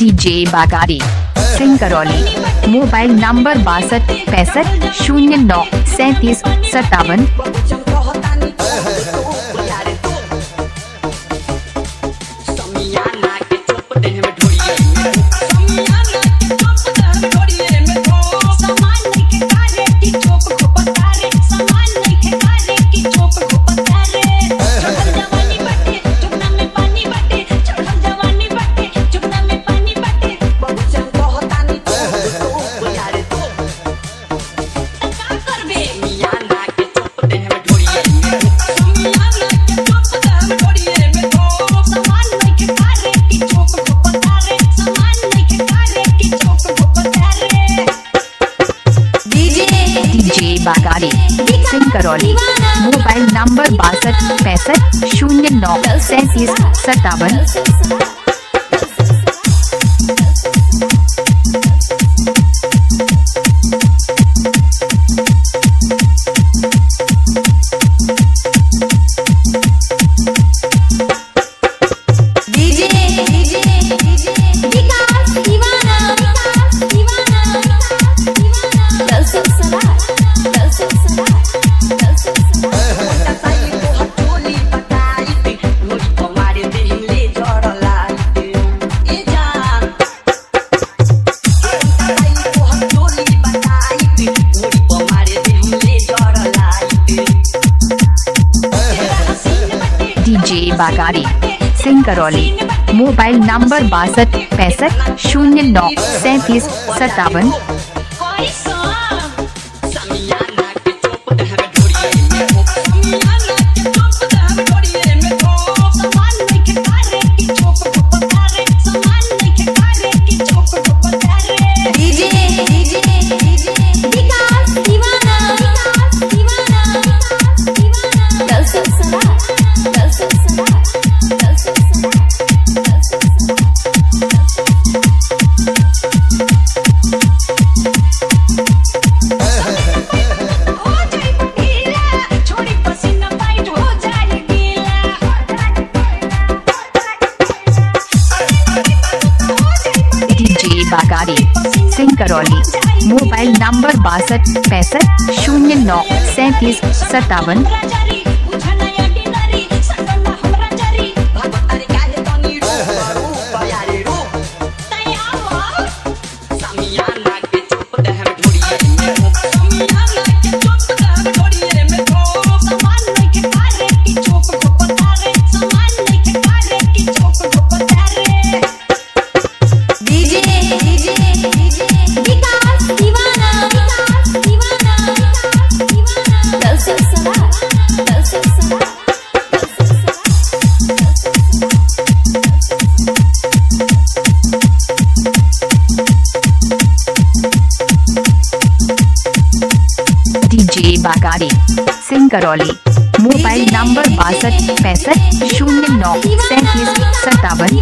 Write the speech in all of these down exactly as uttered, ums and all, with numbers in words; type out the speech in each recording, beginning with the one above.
DJ Bagari Singh Karauli. Mobile number बासठ पैंसठ शून्य नौ सैंतीस सत्तावन। DJ Bagari Singh Karauli. Mobile number बासठ पैंसठ शून्य नौ सैंतीस सत्तावन। DJ Bagari Singh Karauli. Mobile number बासठ पैंसठ शून्य नौ सैंतीस सत्तावन। बागारी सिंह करौली। मोबाइल नंबर बासठ पैंसठ शून्य नौ सैंतीस सत्तावन। DJ Bagari Singh Karauli. Mobile number बासठ पैंसठ शून्य नौ सैंतीस सत्तावन।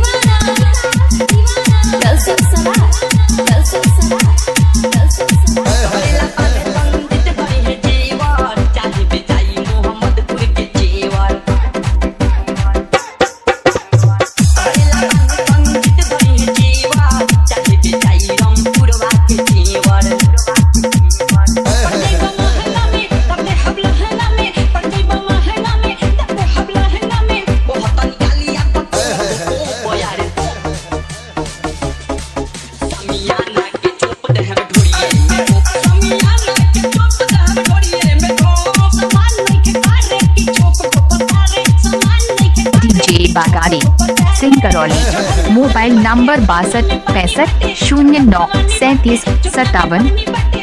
बागारी सिंह करौली। मोबाइल नंबर बासठ पैंसठ शून्य नौ सैंतीस सत्तावन।